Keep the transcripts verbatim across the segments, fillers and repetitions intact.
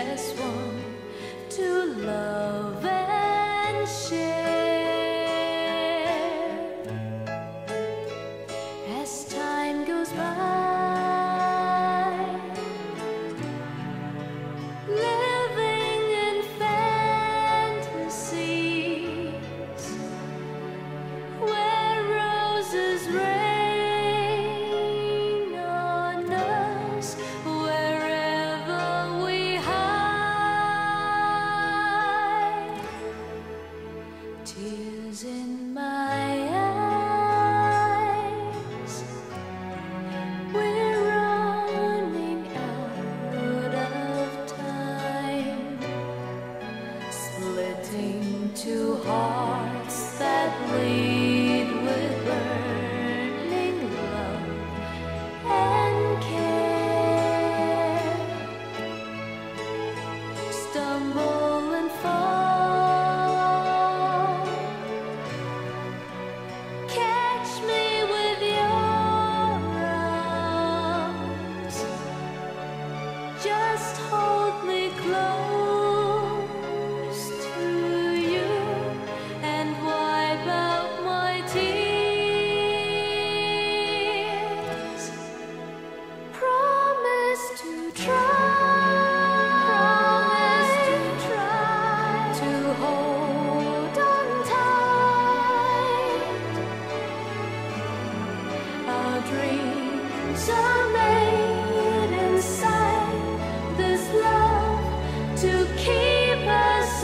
precious one to love and share. As time goes by, living in fantasies where roses rain on us wherever we hide. Tears in my eyes, we're running out of time, splitting two hearts that bleed with burning love and care. Stumble and fall, catch me with your arms, just hold me close to you and wipe out my tears. Promise to try, promise to try to hold on tight. Our dreams are made inside this love to keep us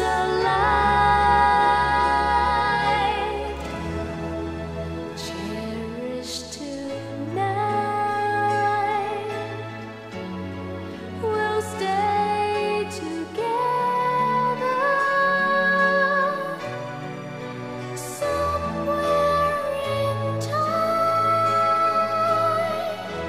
alive. Cherish tonight, we'll stay together somewhere in time.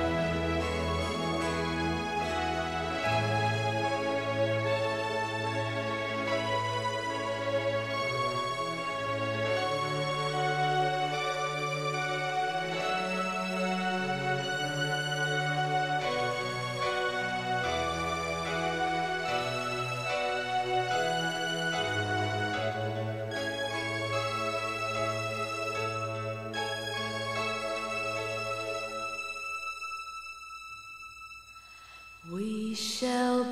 We shall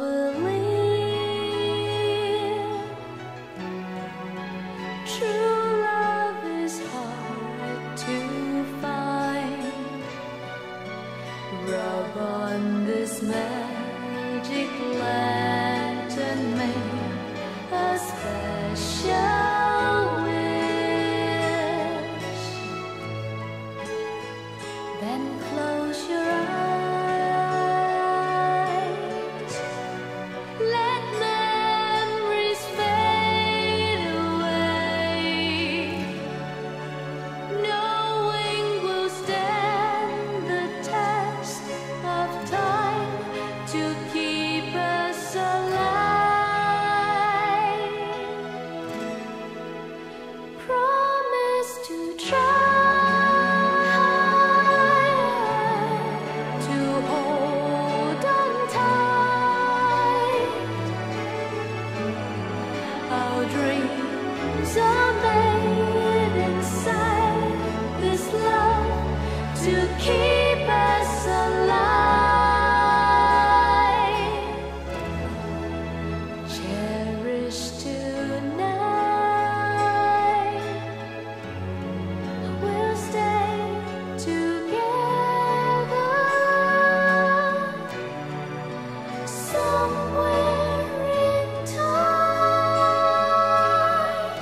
believe true love is hard to find. Rub on this magic lantern, make a special wish, then close your eyes. Let memories fade away, knowing we'll stand the test of time to keep us alive. Promise to try to hold on tight. Our dreams are made inside this love to keep us alive. Cherish tonight, we'll stay together somewhere in time.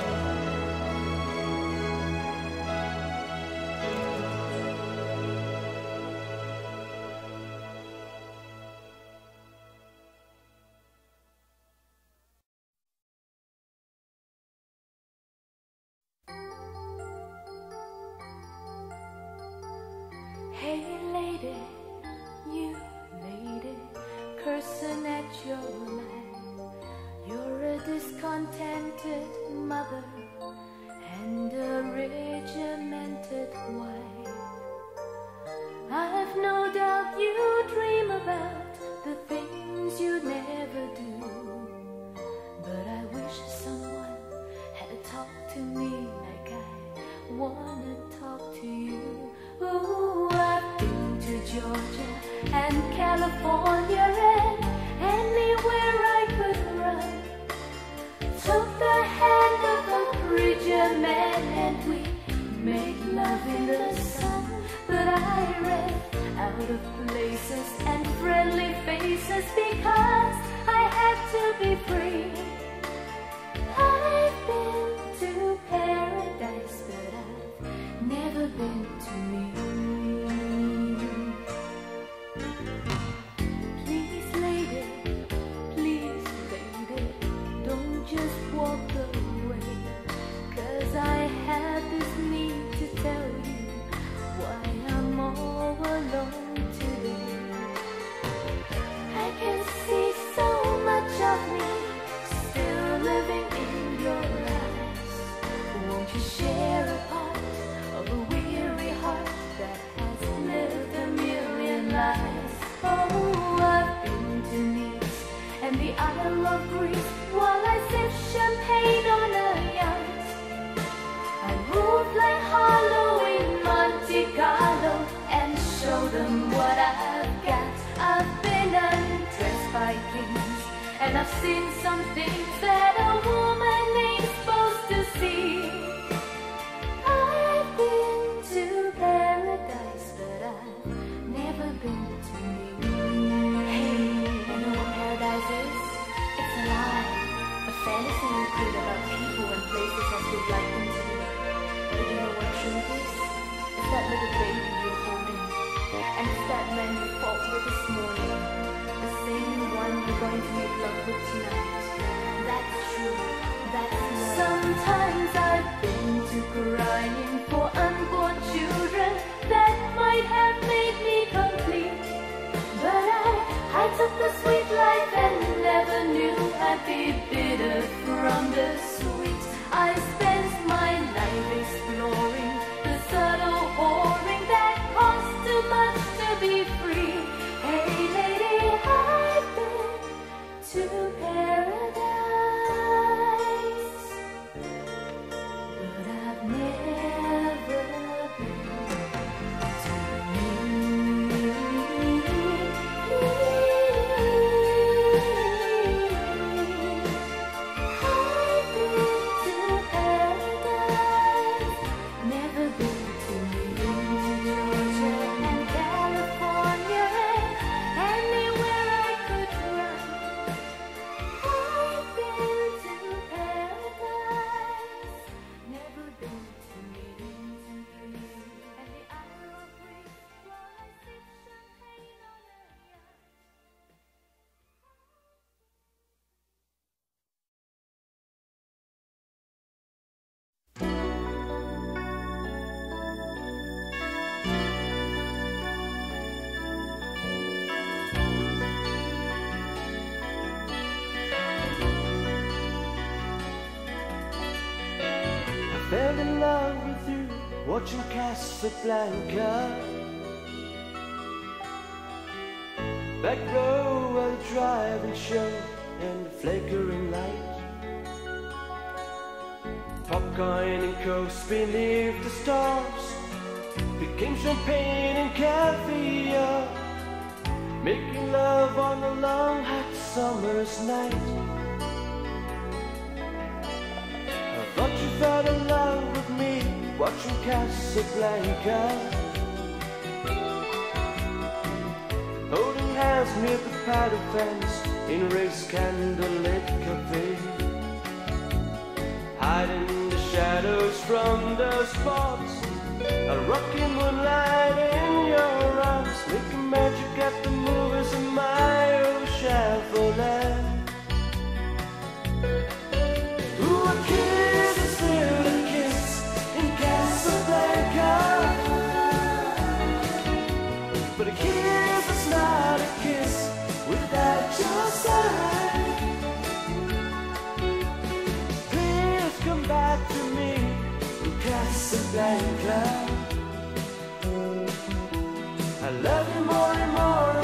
Hey lady, you lady, cursing at your man. You're a discontented mother and a regimented wife. I've no doubt you dream about the things you never do. and California and anywhere I could run. Took the hand of a preacher man and we made love in the sun. But I ran out of places and friendly faces because I had to be free. I've been to paradise, but I've never been to me. Please, lady, please, lady, don't just walk away, 'cause I have this need to tell you why I'm all alone today. I can see so much of me still living in your eyes. Won't you share a part of a weary heart that has lived a million lives? Oh, I've been to Nice and the Isle of Greece while I sip champagne on a yacht. I move like Harlow in Monte Carlo and show them what I've got. I've been undressed by kings and I've seen some things that a woman ain't supposed to see. I've been to paradise, but I've never been to me. Hey, you know what paradise is? It's a lie, a fantasy we create about people and places as we'd like them to be. But you know what truth is? It's that little baby you're holding, and it's that man you fought with this morning, the same one you're going to make love with tonight. That's true, that's love. Sometimes I've been to crying for unborn children that might have made me complete. But I, I took the sweet life and never knew I'd be bitter from the sweet. I spent my life exploring the subtle whoring that costs too much to be free. Hey lady, I've been to paradise, but I've never been to me. I've been to paradise, never been to me. Georgia and California and anywhere I could run. I've been to paradise, never been to me. And the Isle of Greece while I sip champagne on a yacht. I fell in love with you watching Casablanca. Back row of the driving show and the flickering light. Popcorn and coast beneath the stars became champagne and caviar. Making love on a long hot summer's night. I thought you fell in love with me watching Casablanca. Holding hands near the paddle fence in Ray's candlelit cafe. Hiding the shadows from the spots, a rocky moonlight in your arms, making magic at the movies in my old Chevrolet. Ooh, a kiss is still a kiss in Casablanca, but a kiss is not a kiss without your side. Please come back to me in Casablanca. I love you more and more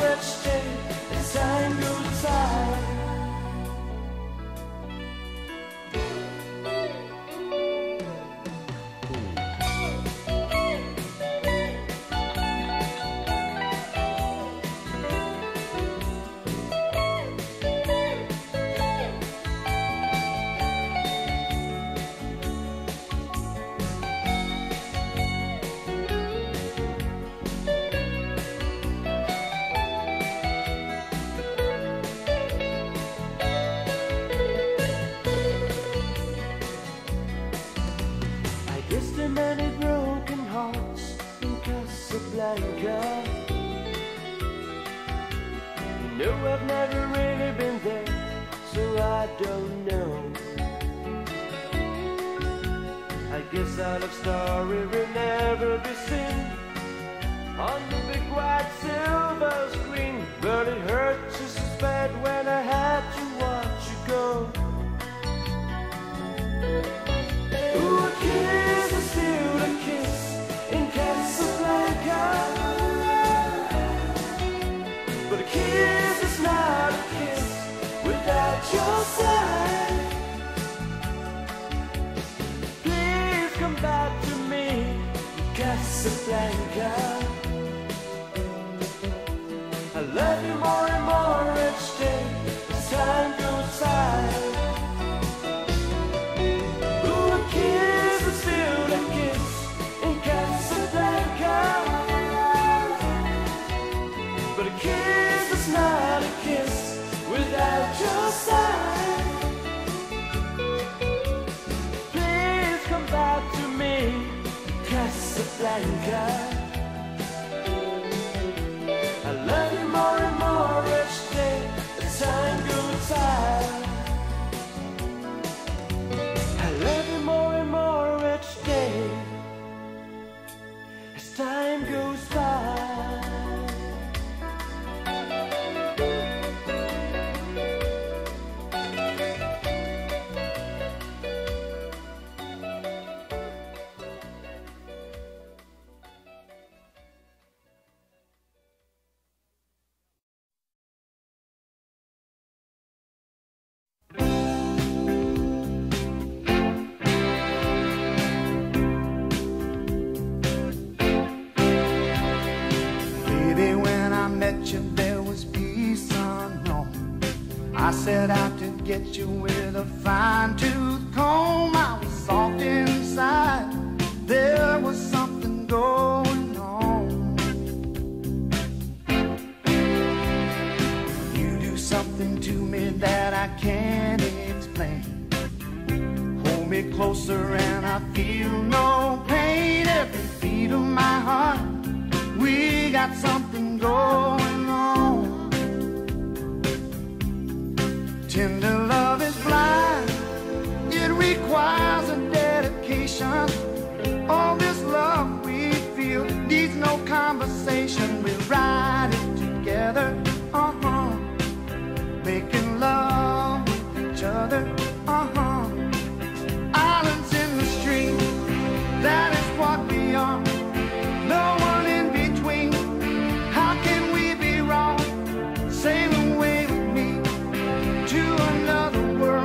Casablanca. You know I've never really been there, so I don't know. I guess our love story will never be seen on the big white silver screen, but it hurt just as bad when I had to watch you go. Ooh, a kiss is still a kiss in Casablanca, but a kiss is not a kiss without your side. Please come back to me, Casablanca. I love you more and more each day as time goes by. Ooh, a kiss is still a kiss in Casablanca, but a kiss is not a kiss without your side. Please come back to me, Casablanca. I love you more and more each day as time goes by. I love you more and more each day as time goes by. There was peace unknown. I set out to get you with a fine-tooth comb. I was soft inside. There was something going on. You do something to me that I can't explain. Hold me closer and I feel no pain. Every beat of my heart, we got something going on. Tender love is blind. It requires a dedication. All this love we feel needs no conversation. We ride it together, uh-huh. Making love with each other, uh-huh. Islands in the stream, that is what we are. No one in between. How can we be wrong? Sail away with me to another world.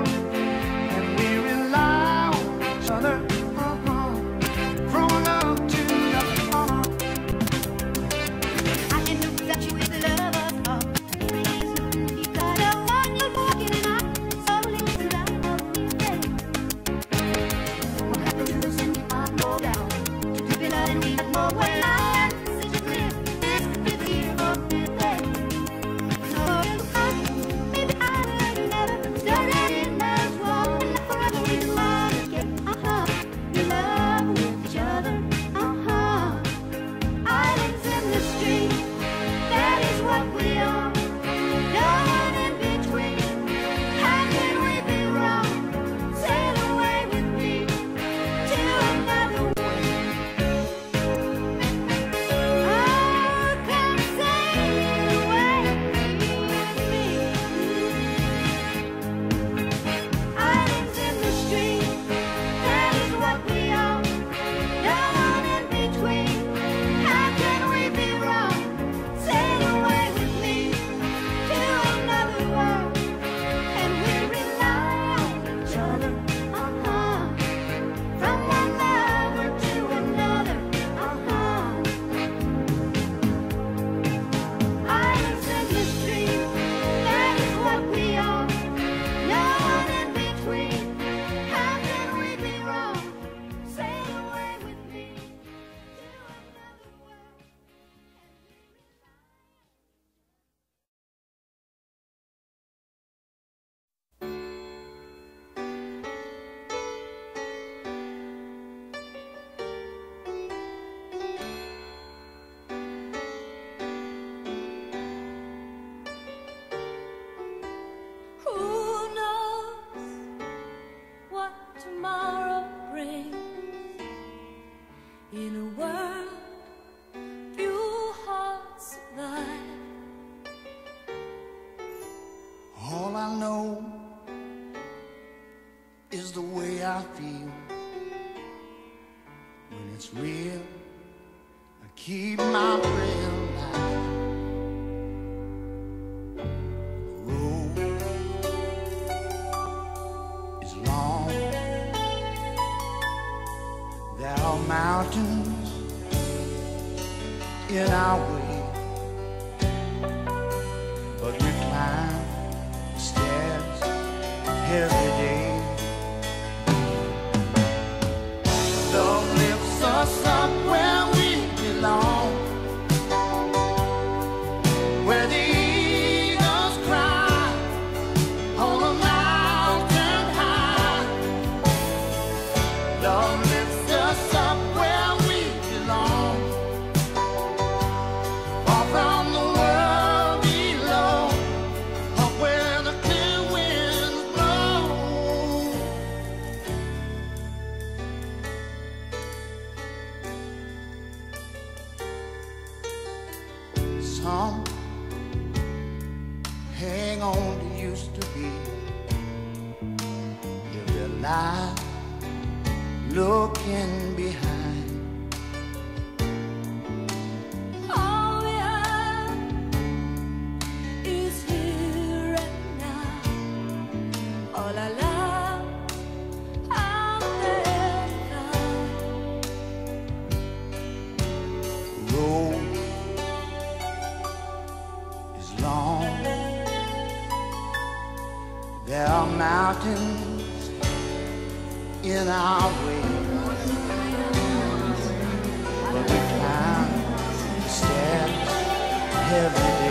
is the way I feel. When it's real, I keep my prayer alive. The road is long. There are mountains in our way, but we climb the stairs every day. Love lifts us up where we belong, where the eagles cry on a mountain high. Love lifts us up where we belong, far from the world below, up where the clear winds blow. Some hang on to used to be, live their life looking behind. All we have is here and now. All our love out there found. The road is long. There are mountains in our way, but we climb the stairs every day.